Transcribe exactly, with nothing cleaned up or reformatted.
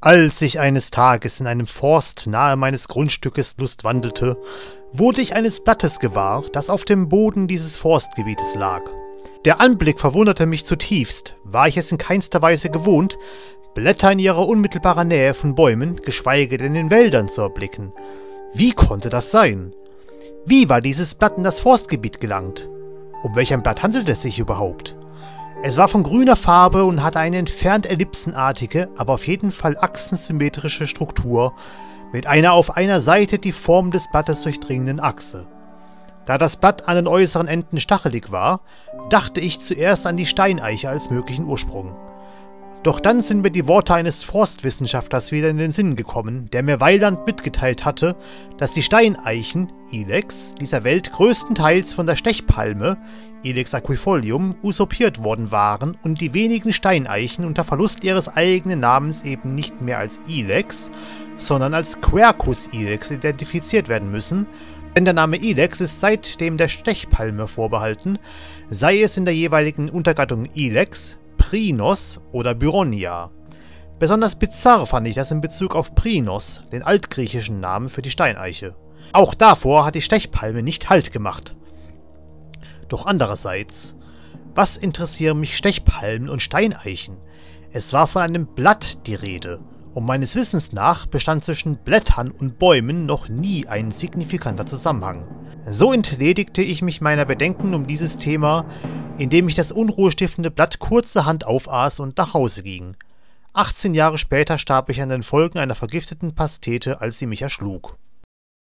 Als ich eines Tages in einem Forst nahe meines Grundstückes lustwandelte, wurde ich eines Blattes gewahr, das auf dem Boden dieses Forstgebietes lag. Der Anblick verwunderte mich zutiefst, war ich es in keinster Weise gewohnt, Blätter in ihrer unmittelbaren Nähe von Bäumen, geschweige denn in Wäldern zu erblicken. Wie konnte das sein? Wie war dieses Blatt in das Forstgebiet gelangt? Um welch ein Blatt handelt es sich überhaupt? Es war von grüner Farbe und hatte eine entfernt ellipsenartige, aber auf jeden Fall achsensymmetrische Struktur mit einer auf einer Seite die Form des Blattes durchdringenden Achse. Da das Blatt an den äußeren Enden stachelig war, dachte ich zuerst an die Steineiche als möglichen Ursprung. Doch dann sind mir die Worte eines Forstwissenschaftlers wieder in den Sinn gekommen, der mir weiland mitgeteilt hatte, dass die Steineichen, Ilex, dieser Welt größtenteils von der Stechpalme, Ilex aquifolium, usurpiert worden waren und die wenigen Steineichen unter Verlust ihres eigenen Namens eben nicht mehr als Ilex, sondern als Quercus ilex identifiziert werden müssen, denn der Name Ilex ist seitdem der Stechpalme vorbehalten, sei es in der jeweiligen Untergattung Ilex, Prinos oder Byronia. Besonders bizarr fand ich das in Bezug auf Prinos, den altgriechischen Namen für die Steineiche. Auch davor hat die Stechpalme nicht Halt gemacht. Doch andererseits, was interessieren mich Stechpalmen und Steineichen? Es war von einem Blatt die Rede, und meines Wissens nach bestand zwischen Blättern und Bäumen noch nie ein signifikanter Zusammenhang. So entledigte ich mich meiner Bedenken um dieses Thema, indem ich das unruhestiftende Blatt kurzerhand aufaß und nach Hause ging. achtzehn Jahre später starb ich an den Folgen einer vergifteten Pastete, als sie mich erschlug.